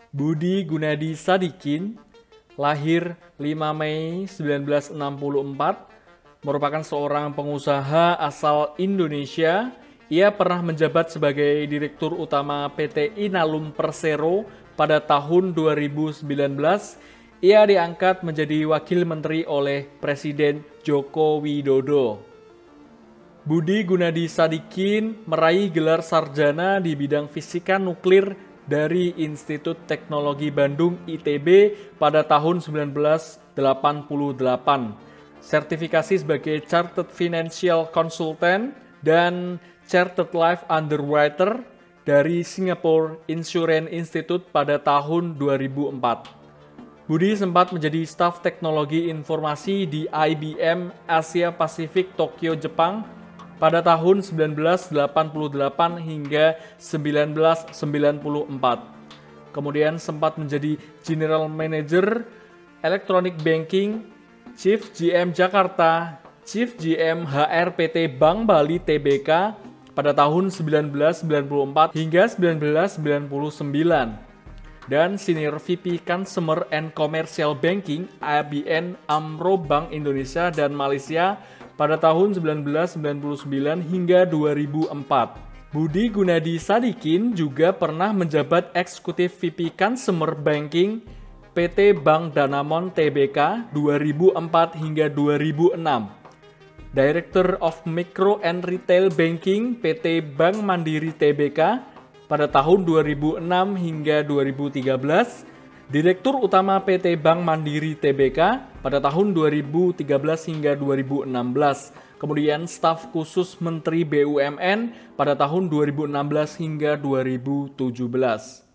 Budi Gunadi Sadikin, lahir 5 Mei 1964, merupakan seorang pengusaha asal Indonesia. Ia pernah menjabat sebagai Direktur Utama PT Inalum Persero pada tahun 2019. Ia diangkat menjadi Wakil Menteri oleh Presiden Joko Widodo. Budi Gunadi Sadikin meraih gelar sarjana di bidang fisika nuklir dari Institut Teknologi Bandung ITB pada tahun 1988. Sertifikasi sebagai Chartered Financial Consultant dan Chartered Life Underwriter dari Singapore Insurance Institute pada tahun 2004. Budi sempat menjadi staf teknologi informasi di IBM Asia Pasifik Tokyo, Jepang pada tahun 1988 hingga 1994. Kemudian sempat menjadi General Manager Electronic Banking, Chief GM Jakarta, Chief GM HR PT Bank Bali Tbk pada tahun 1994 hingga 1999. Dan Senior VP Consumer and Commercial Banking ABN AMRO Bank Indonesia dan Malaysia pada tahun 1999 hingga 2004. Budi Gunadi Sadikin juga pernah menjabat Eksekutif VP Consumer Banking PT Bank Danamon Tbk 2004 hingga 2006. Director of Micro and Retail Banking PT Bank Mandiri Tbk pada tahun 2006 hingga 2013, Direktur Utama PT Bank Mandiri Tbk pada tahun 2013 hingga 2016, kemudian staf khusus Menteri BUMN pada tahun 2016 hingga 2017.